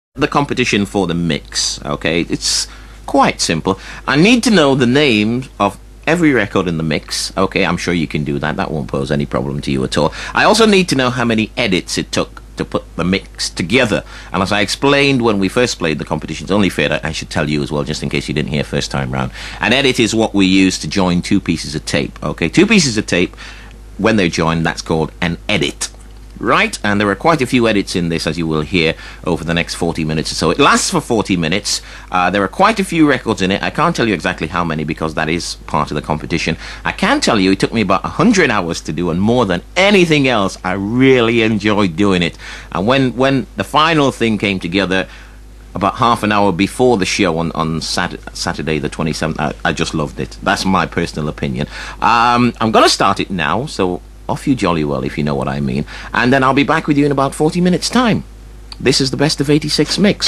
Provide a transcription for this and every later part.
The competition for the mix, okay? It's quite simple. I need to know the names of every record in the mix, okay? I'm sure you can do that. That won't pose any problem to you at all. I also need to know how many edits it took to put the mix together. And as I explained when we first played the competition, it's only fair that I should tell you as well, just in case you didn't hear first time round. An edit is what we use to join two pieces of tape, okay? Two pieces of tape, when they're joined, that's called an edit. Right, and there are quite a few edits in this, as you will hear over the next 40 minutes or so. It lasts for 40 minutes. There are quite a few records in it. I can't tell you exactly how many because that is part of the competition. I can tell you it took me about 100 hours to do, and more than anything else, I really enjoyed doing it. And when the final thing came together, about half an hour before the show on Saturday the 27th, I just loved it. That's my personal opinion. I'm going to start it now, so off you jolly well, if you know what I mean. And then I'll be back with you in about 40 minutes' time. This is the Best of 86 mix.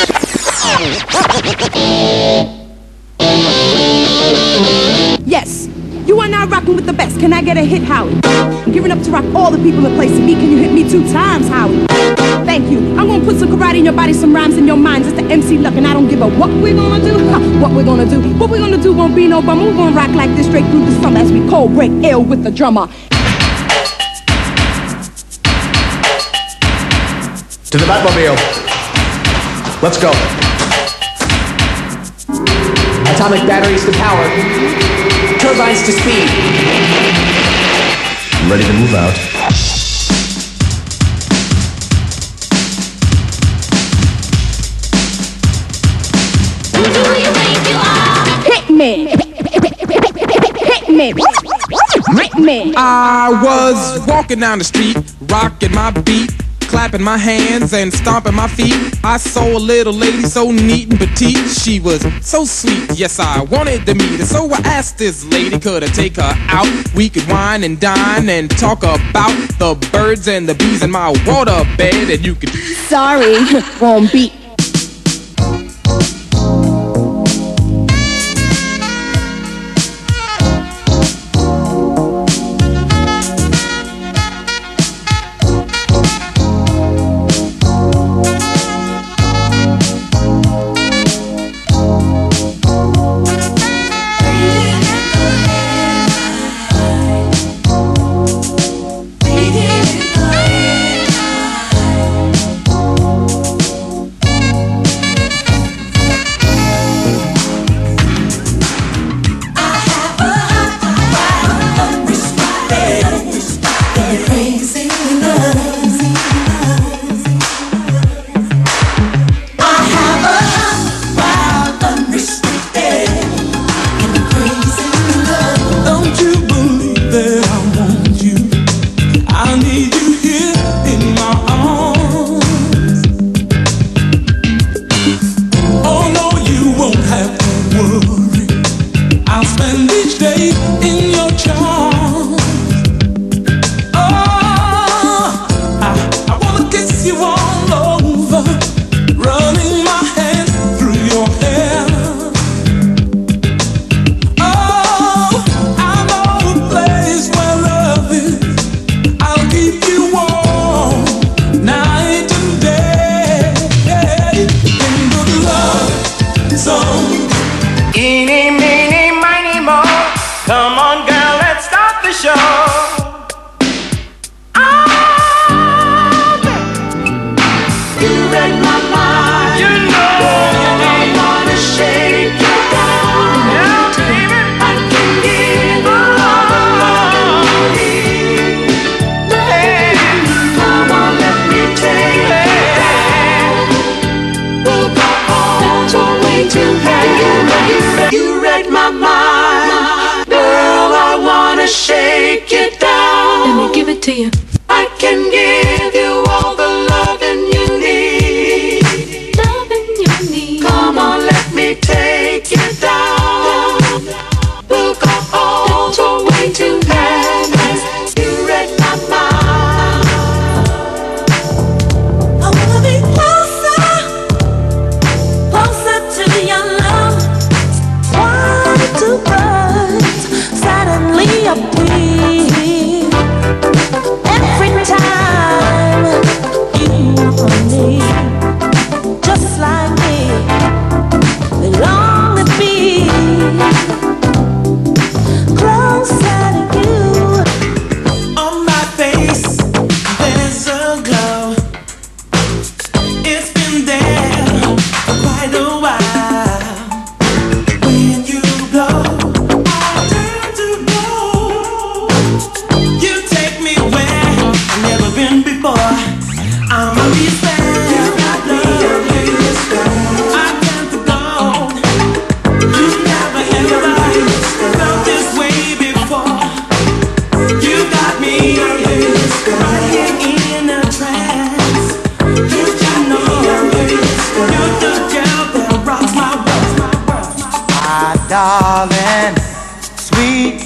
Yes, you are now rocking with the best. Can I get a hit, Howie? I'm giving up to rock all the people in place to me. Can you hit me 2 times, Howie? Thank you. I'm gonna put some karate in your body, some rhymes in your mind. Just the MC Luck, and I don't give a what we're gonna do. What we're gonna do. What we're gonna do won't be no bummer. We're gonna rock like this straight through the summer as we cold break ill with the drummer. To the Batmobile. Let's go. Atomic batteries to power. Turbines to speed. Ready to move out. Who do you think you are? Hit me. Hit me. Hit me. I was walking down the street, rocking my beat, clapping my hands and stomping my feet. I saw a little lady so neat and petite. She was so sweet, yes, I wanted to meet her. So I asked this lady, could I take her out? We could wine and dine and talk about the birds and the bees in my water bed. And you could... Sorry, wrong beat. Shake it down. Let me give it to you. I can give you all the loving you need. Loving you need. Come on, let me take you down. We'll go all the way to heaven. You read my mind. I wanna be closer, closer to your love. One, two, birds suddenly appear. And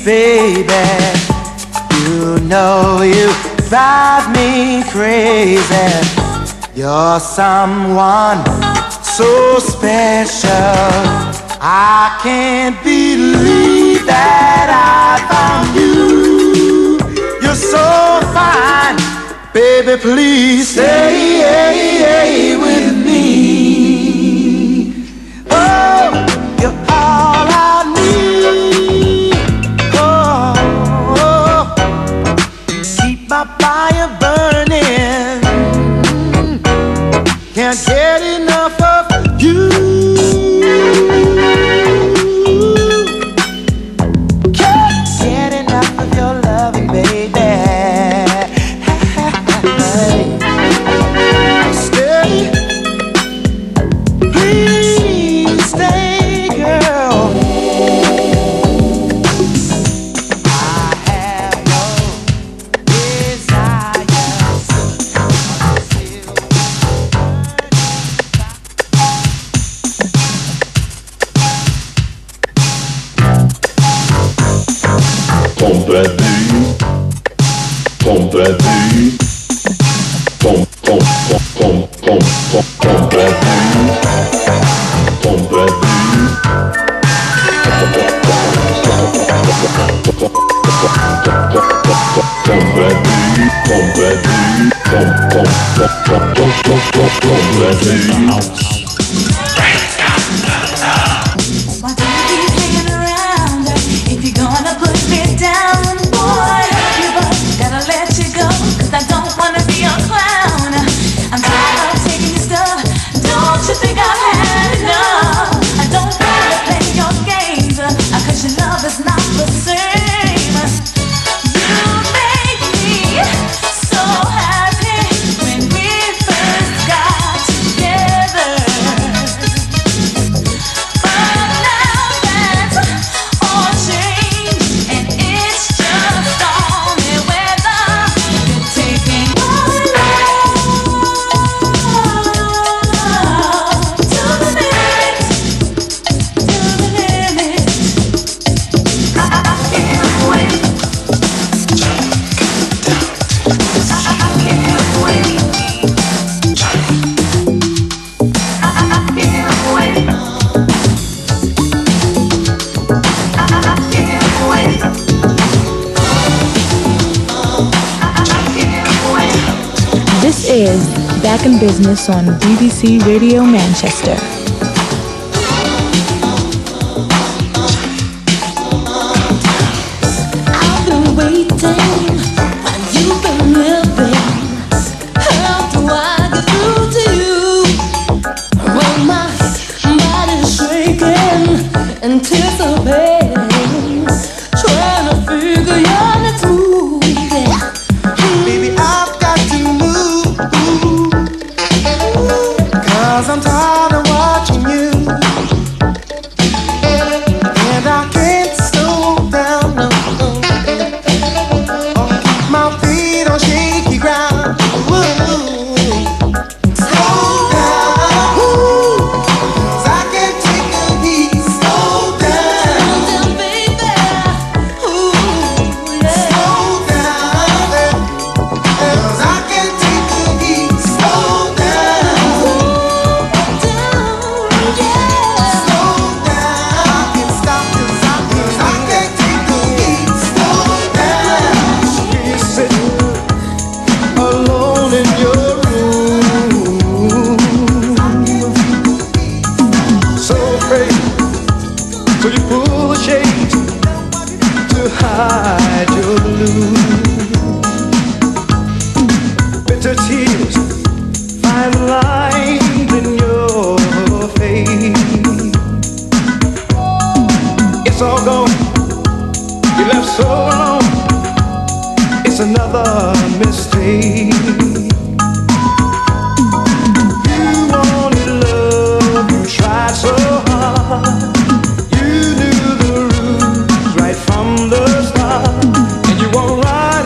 baby. You know you drive me crazy. You're someone so special. I can't believe that I found you. You're so fine, baby, please stay with me. Oh, you're all I need. Oh, keep my fire burning. Can't get enough of you. Can't get enough of your loving, baby. Stay, please stay, girl. I have no desires. Why don't you keep hanging around? If you're gonna put me down, boy, I love you, but gotta let you go, 'cause I don't wanna be a clown. I'm tired of taking your stuff. Don't you think I've had enough? I don't wanna play your games, 'cause your love is not the same. You make me so happy when we first got together. But now that's all changed, and it's just stormy weather. You're taking my love to the limit, to the limit. I can't wait. I can't wait. I can't wait. This is Back in Business on BBC Radio Manchester. I've been waiting while you've been living. How do I get through to you? Well, my body's shaking, anticipating, trying to figure your next move. Baby, I've got to move, 'cause I'm tired of watching you, and I can't slow down, no. Or keep my feet on shaky ground. Slow down, 'cause I can't take the heat. Slow down, Baby, ooh, yeah. slow down, 'cause I can't take the heat. Slow down, slow down. I can't stop 'cause I can't take the heat. Slow down. You're sitting alone in your room, so afraid, so you pull the shades to hide your blues. Bitter tears find lines in your face. It's all gone, you left so long. It's another mistake. You wanted love, you tried so hard. You knew the rules right from the start, and you won't run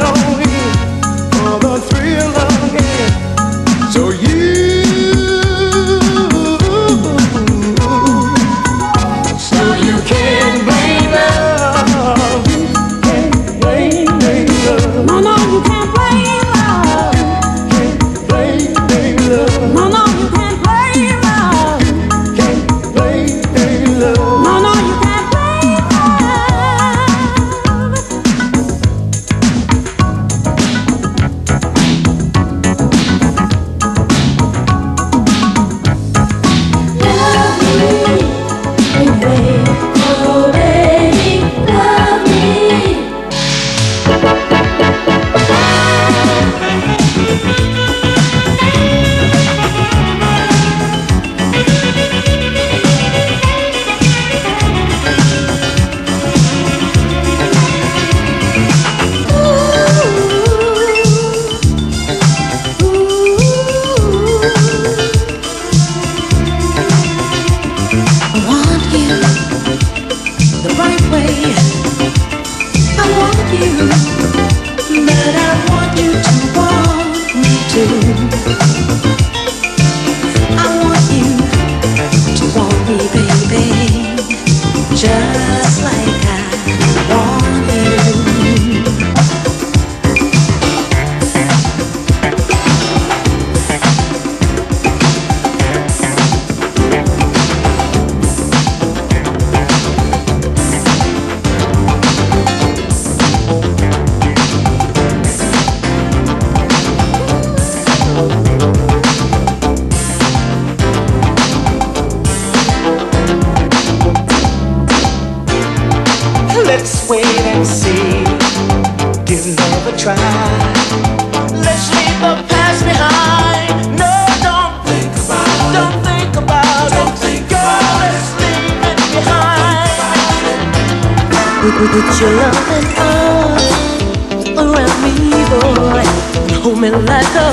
try. Let's leave the past behind. No, don't think about it. Girl, let's leave it behind. Put your loving arms around me, boy, and hold me like a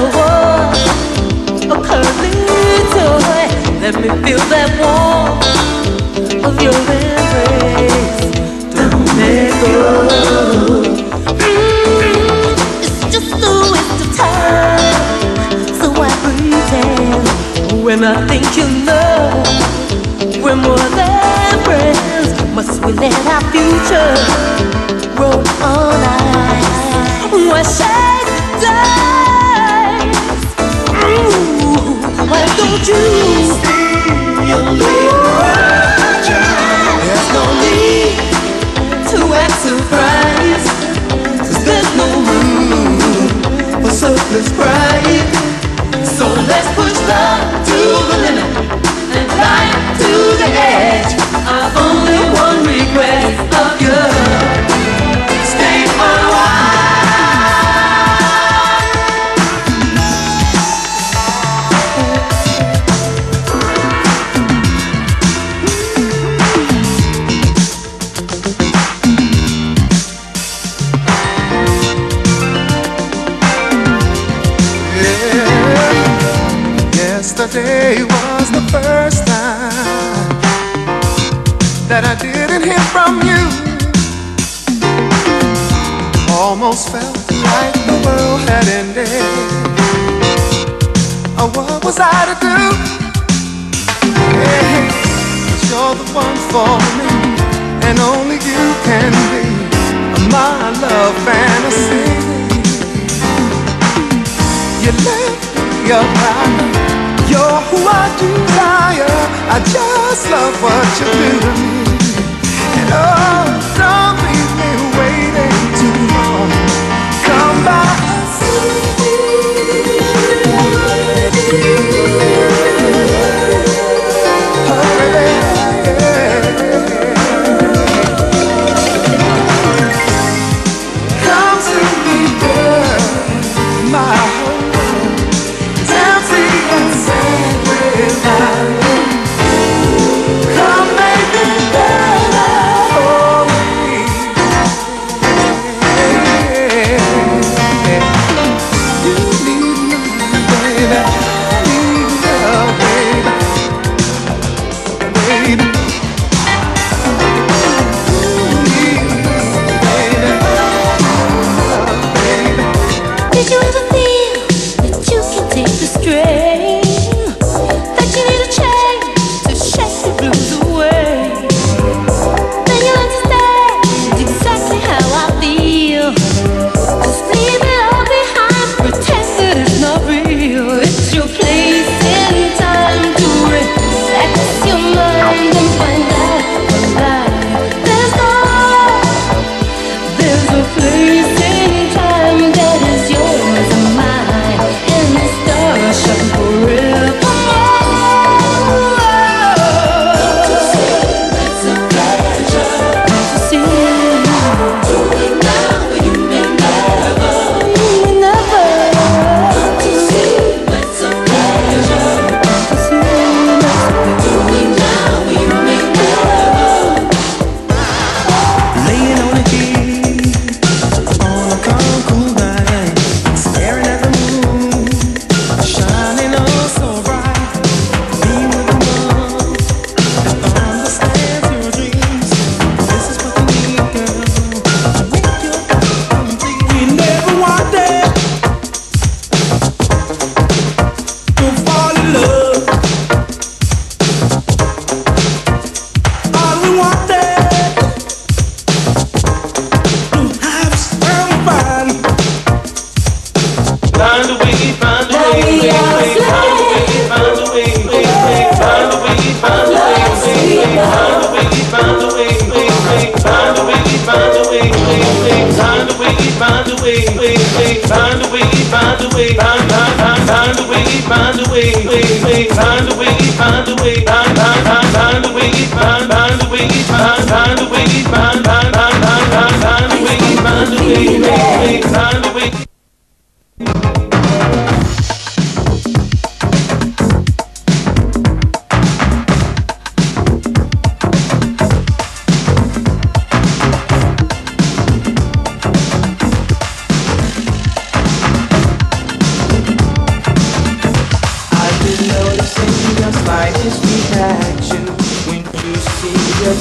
cuddly toy. Let me feel that warmth of your embrace. Don't let go. It's just a waste of time, so I pretend when I think you know we're more than friends. Must we let our future roll on ice? Why shake days? Why don't you stay a little? There's no need to act surprised, 'cause there's no room for surplus pride. So let's push love to the limit and light to the edge. I've only one request of you: stay for a while. Yesterday was the first time that I didn't hear from you. Almost felt like the world had ended. Oh, what was I to do? Hey, 'cause you're the one for me, and only you can be my love fantasy. You left me up high. You're who I desire. I just love what you do to me. And oh, don't leave me waiting too long. Come back. Hurry, come to me, girl. My whole world is empty and sad without you. Come make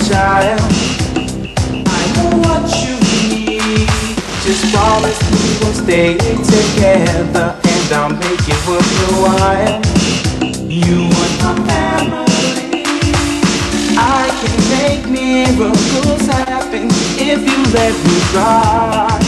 child. I know what you need. Just promise me we'll stay together, and I'll make it worth your while. You want my family. I can make miracles happen if you let me try.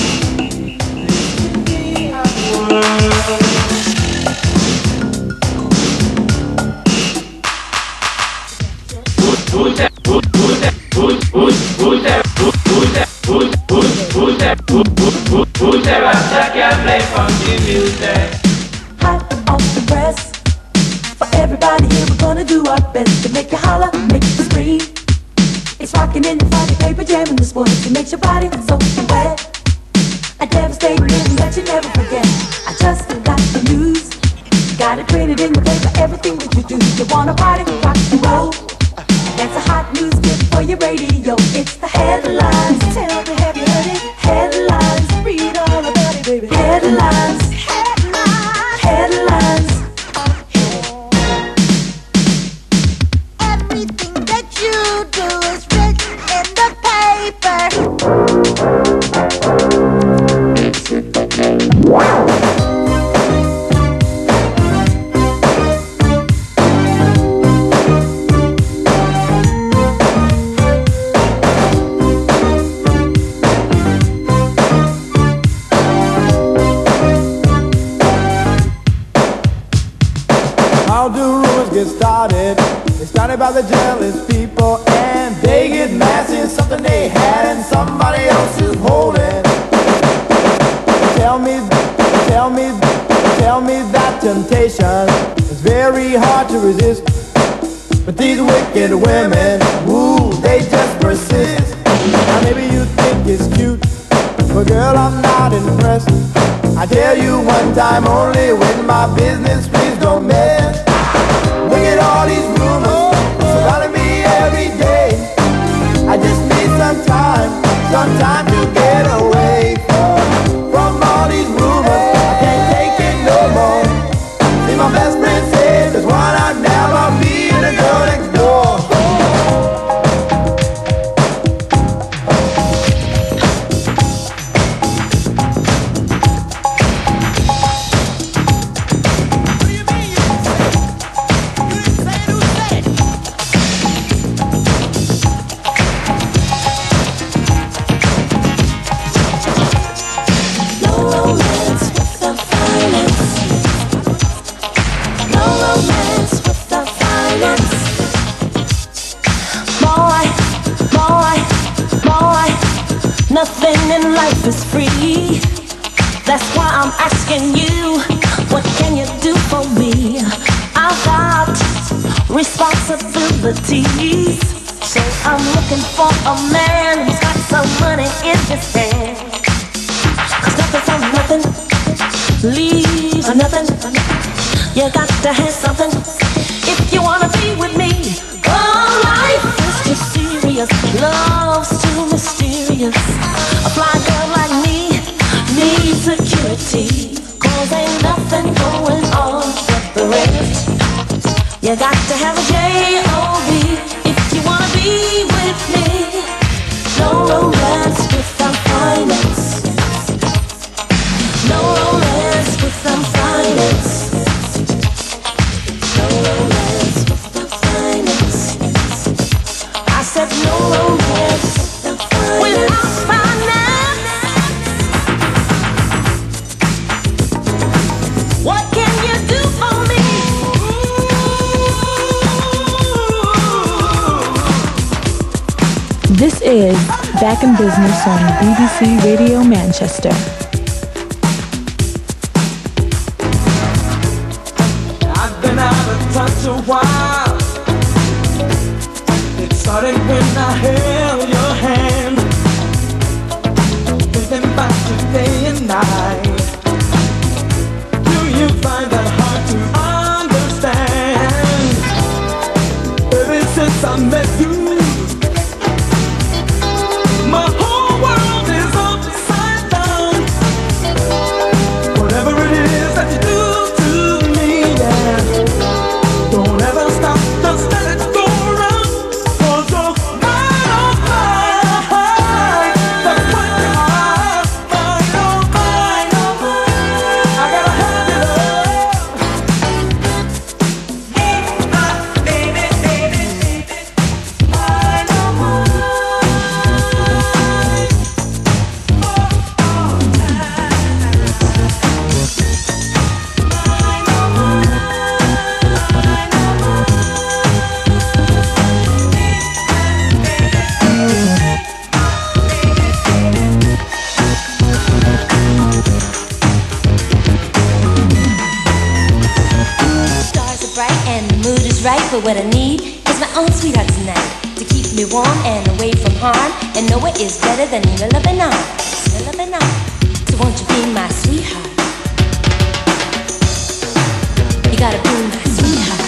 Who's that rasta can play funky music? Hot off the press. For everybody here, we're gonna do our best to make you holler, make you scream. It's rocking in your Friday paper jam in this one to make your body soaking wet. A devastating rhythm that you never forget. I just got the news. Got it printed in the paper, everything that you do. You wanna party, rock and roll. That's a hot news tip for your radio. It's the headlines. Tell me, have you heard it? Headlines. Read all about it, baby. Headlines. Headlines. Headlines. Everything that you do is written in the paper. How do rumors get started? They started by the jealous people, and they get mad in something they had and somebody else is holding. Tell me that temptation is very hard to resist. But these wicked women, ooh, they just persist. Now maybe you think it's cute, but girl, I'm not impressed. I tell you one time only, with my business, please don't mess. Look at all these rumors surrounding me every day. I just need some time to get away from all these rumors. I can't take it no more. See, my best friend says there's one out now about me and the girl next door. Nothing in life is free. That's why I'm asking you, what can you do for me? I've got responsibilities, so I'm looking for a man who's got some money in his hand. 'Cause nothing from nothing leaves nothing. You got to have something if you wanna be with me. Oh, life is too serious, love's too mysterious. A fly girl like me needs security, 'cause ain't nothing going on but the rest. You got to have a J-O-B if you wanna be with me. No romance without finance. No romance without finance. No romance without finance. I said no romance without finance. What can you do for me? This is Back in Business on BBC Radio Manchester. I've been out of touch a while. It started when I held your hand, thinking about you day and night. Do you find that hard to understand? Ever since I met you, my whole world is upside down. Whatever it is that you do to me, yeah, don't ever stop, just let it go around. 'Cause no matter But what I need is my own sweetheart tonight to keep me warm and away from harm. And nowhere is better than your loving arms, your loving arms. So won't you be my sweetheart? You gotta be my sweetheart.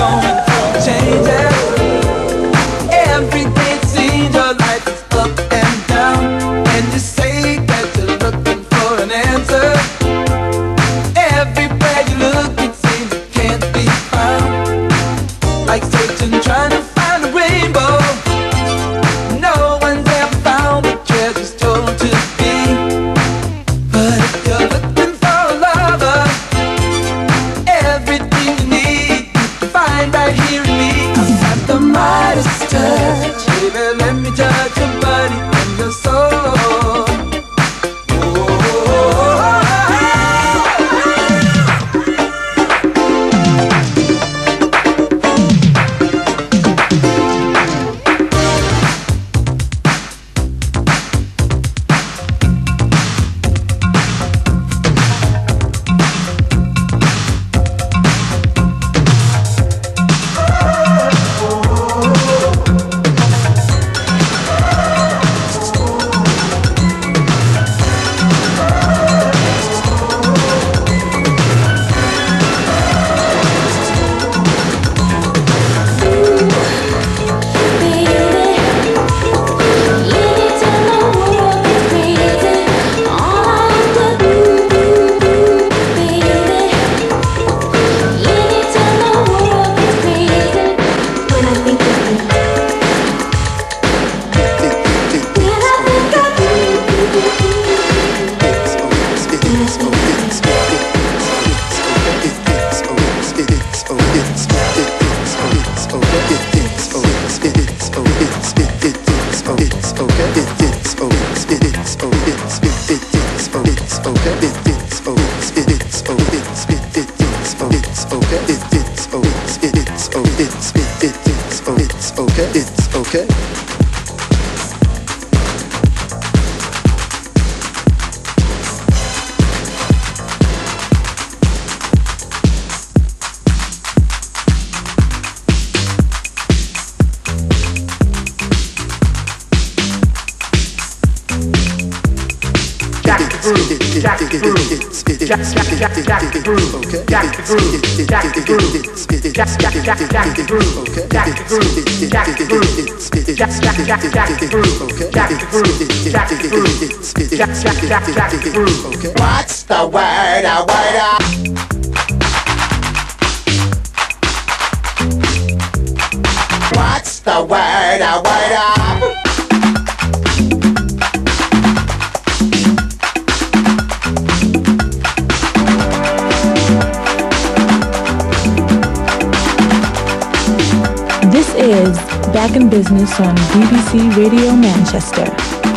going through changes. Every day it seems your life is up and down, and you say that you're looking for an answer. Everywhere you look it seems it can't be found. Like searching, trying to find a rainbow. No one's ever found the treasure's told to be. But if you're looking for a lover, everything you need you can find right here in me. I've got the Midas touch. Baby, let me touch your body and your soul. What's the word? What's the word? This is Back in Business on BBC Radio Manchester.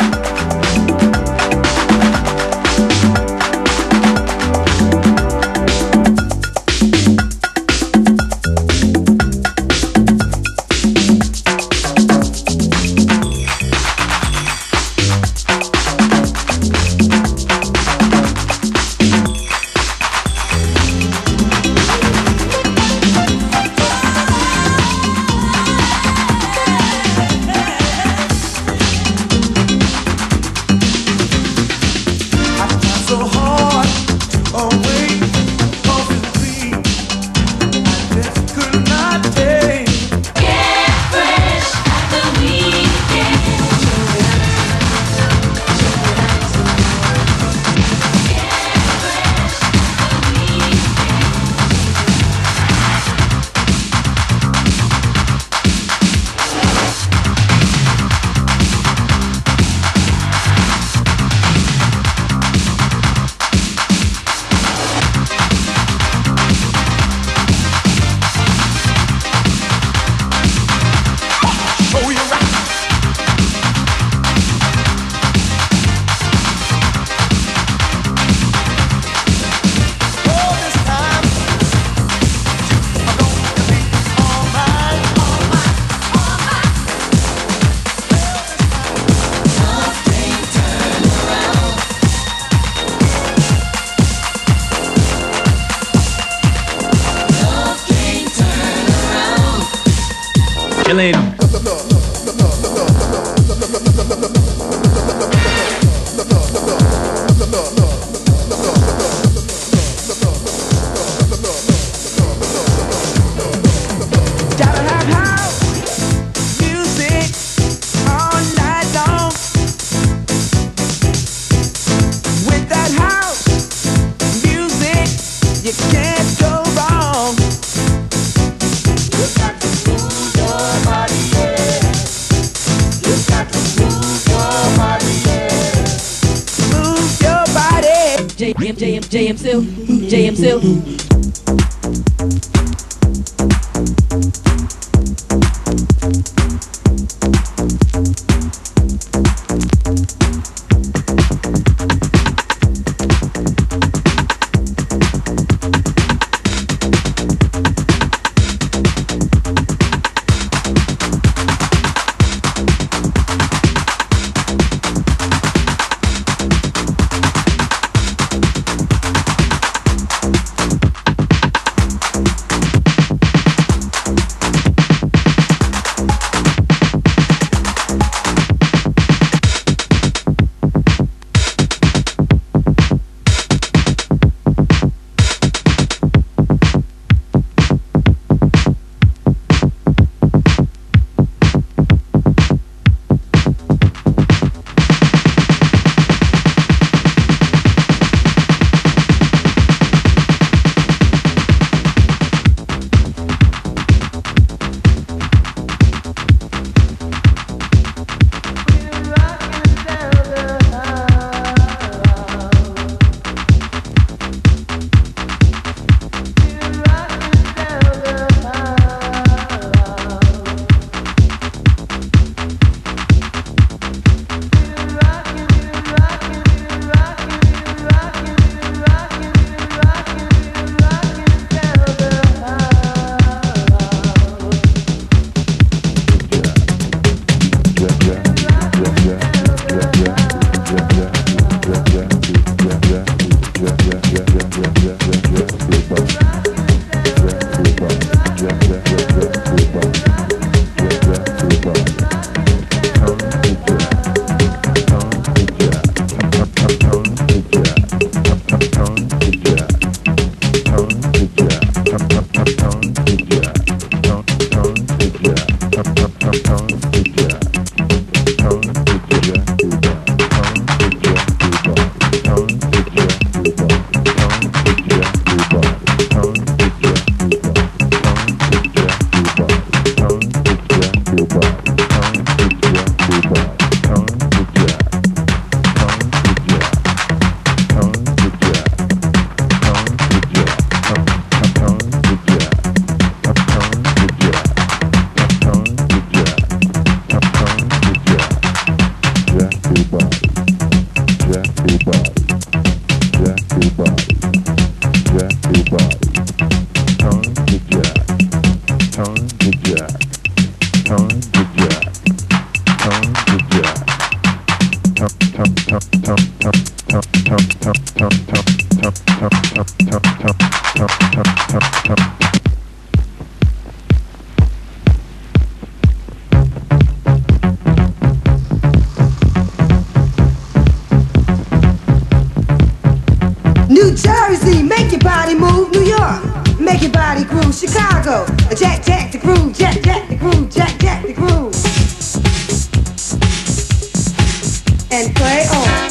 Chilling. You can't go wrong. You got to move your body, yeah. You got to move your body, yeah. Move your body. JM Silk. New Jersey, make your body move. New York, make your body groove. Chicago, jack, jack the groove, jack, jack the groove, jack, jack the groove. And play on.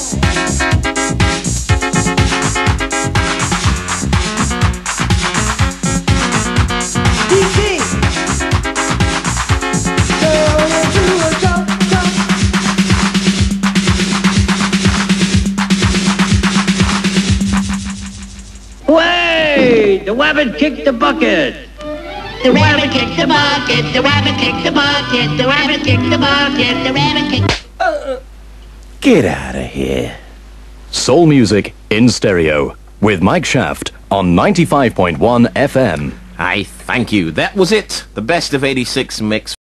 DC, go into a go, go. Way! The rabbit kicked the bucket. The rabbit kicked the bucket, the rabbit kicked the bucket, the rabbit kicked the bucket, the rabbit kicked... Get out of here. Soul music in stereo with Mike Shaft on 95.1 FM. I thank you. That was it. The best of 86 mix.